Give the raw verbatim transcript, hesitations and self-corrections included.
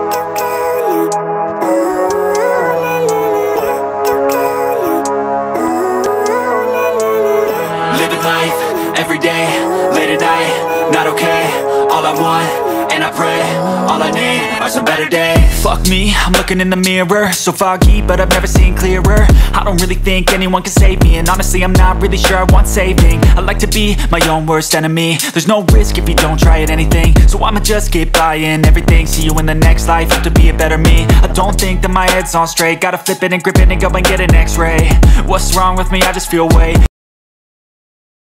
Living life, every day, late at night, not okay. All I want, and I pray, all I need are some better days. Fuck me, I'm looking in the mirror, so foggy, but I've never seen clearer. I don't really think anyone can save me, and honestly I'm not really sure I want saving. I like to be my own worst enemy. There's no risk if you don't try at anything, so I'ma just keep buying everything. See you in the next life, have to be a better me. I don't think that my head's on straight, gotta flip it and grip it and go and get an x-ray. What's wrong with me? I just feel weight